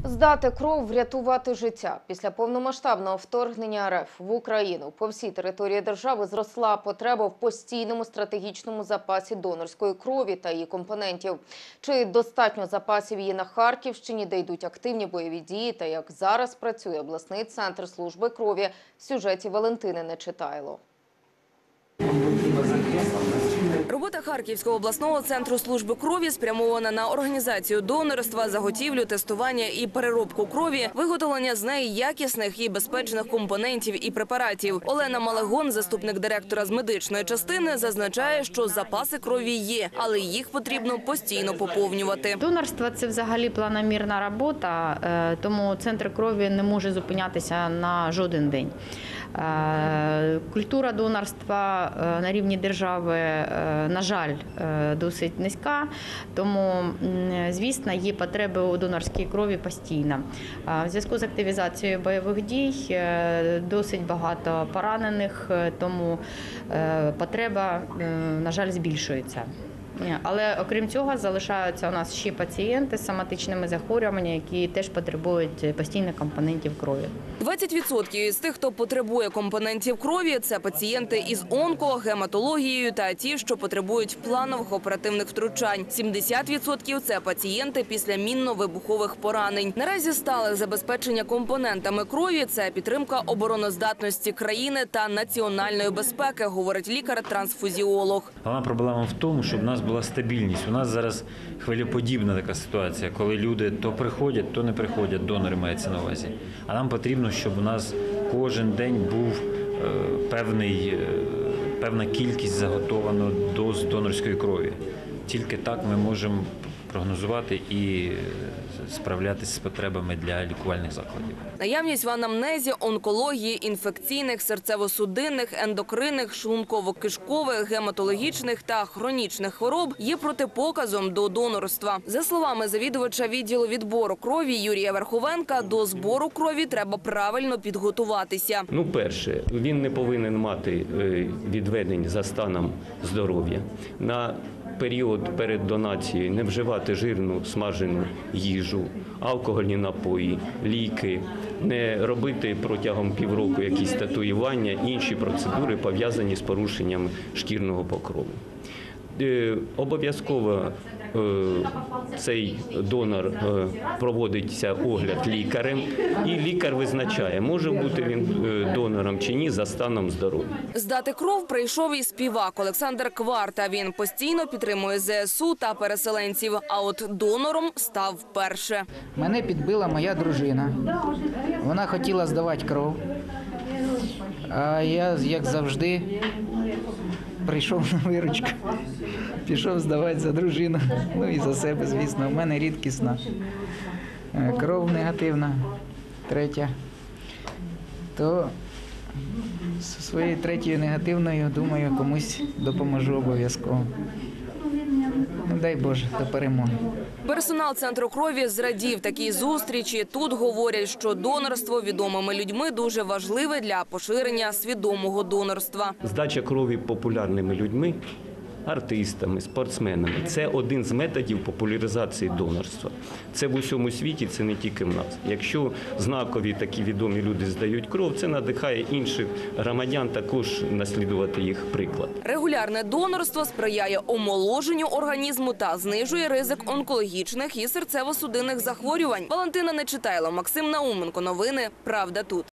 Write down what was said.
Здати кров – врятувати життя. Після повномасштабного вторгнення РФ в Україну по всій території держави зросла потреба в постійному стратегічному запасі донорської крові та її компонентів. Чи достатньо запасів її на Харківщині, де йдуть активні бойові дії, та як зараз працює обласний центр служби крові, в сюжеті Валентини Нечитайло. Робота Харківського обласного центру служби крові спрямована на організацію донорства, заготівлю, тестування і переробку крові, виготовлення з неї якісних і безпечних компонентів і препаратів. Олена Малегон, заступник директора з медичної частини, зазначає, що запаси крові є, але їх потрібно постійно поповнювати. Донорство – це взагалі планомірна робота, тому центр крові не може зупинятися на жоден день. Культура донорства на рівні держави, на жаль, досить низька, тому, звісно, є потреби у донорській крові постійно. В зв'язку з активізацією бойових дій досить багато поранених, тому потреба, на жаль, збільшується. Але окрім цього залишаються у нас ще пацієнти з соматичними захворюваннями, які теж потребують постійних компонентів крові. 20% із тих, хто потребує компонентів крові – це пацієнти із гематологією та ті, що потребують планових оперативних втручань. 70% – це пацієнти після мінно-вибухових поранень. Наразі стале забезпечення компонентами крові – це підтримка обороноздатності країни та національної безпеки, говорить лікар-трансфузіолог. Головна проблема в тому, щоб у нас була стабільність. У нас зараз хвилеподібна така ситуація, коли люди то приходять, то не приходять, донори мається на увазі. А нам потрібно, щоб у нас кожен день був певна кількість заготовано доз донорської крові. Тільки так ми можемо прогнозувати і справлятися з потребами для лікувальних закладів. Наявність в анамнезі, онкології, інфекційних, серцево-судинних, ендокринних, шлунково-кишкових, гематологічних та хронічних хвороб є протипоказом до донорства. За словами завідувача відділу відбору крові Юрія Верховенка, до збору крові треба правильно підготуватися. Перше, він не повинен мати відведень за станом здоров'я. На період перед донацією не вживати жирну смажену їжу, алкогольні напої, ліки, не робити протягом півроку якісь татуювання, інші процедури, пов'язані з порушенням шкірного покрову. Обов'язково цей донор проводиться огляд лікарем, і лікар визначає, може бути він донором чи ні за станом здоров'я. Здати кров прийшов і співак Олександр Кварта. Він постійно підтримує ЗСУ та переселенців, а от донором став вперше. Мене підбила моя дружина. Вона хотіла здавати кров, а я, як завжди, прийшов на виручку, пішов здавати за дружину, і за себе, звісно. У мене рідкісна кров негативна, третя. То зі своєю третьою негативною, думаю, комусь допоможу обов'язково. Дай Боже, до перемоги. Персонал центру крові зрадів такій зустрічі. Тут говорять, що донорство відомими людьми дуже важливе для поширення свідомого донорства. Здача крові популярними людьми, артистами, спортсменами – це один з методів популяризації донорства. Це в усьому світі, це не тільки в нас. Якщо знакові такі відомі люди здають кров, це надихає інших громадян також наслідувати їх приклад. Регулярне донорство сприяє омоложенню організму та знижує ризик онкологічних і серцево-судинних захворювань. Валентина Нечитайло, Максим Науменко. Новини «Правда тут».